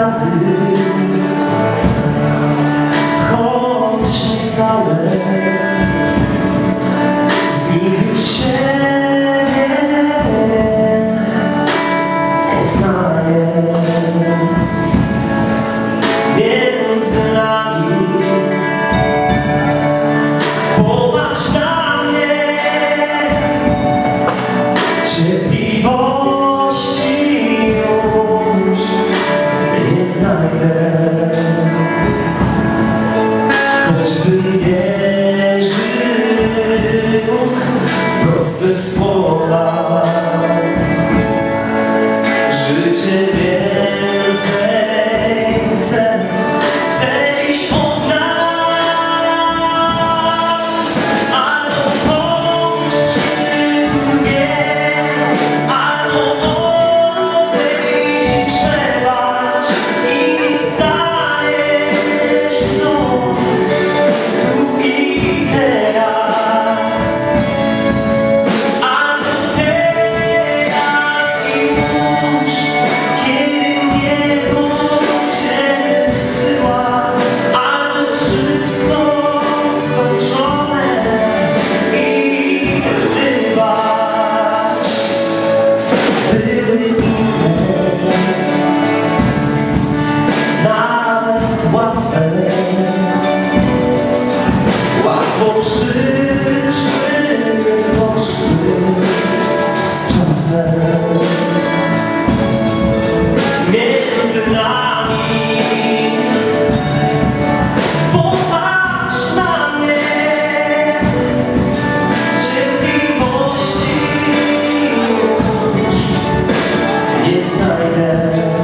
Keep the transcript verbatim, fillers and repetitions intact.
prawdy, choć niecałe z nich już się poznaję. Między nami popatrz na mnie, cierpliwości już nie znajdę, choćbym wierzył w proste słowa. Życie więcej chcę, chcę iść od nas, albo bądź przy mnie, albo odejdź i przebacz i stajesz to tu i teraz, albo teraz i już, kiedy niebo cię zsyła, albo wszystko skończone i wybacz. Były inne, nawet łatwe, łatwo przyszły, poszły z czasem. Między nami popatrz na mnie, cierpliwości już nie znajdę.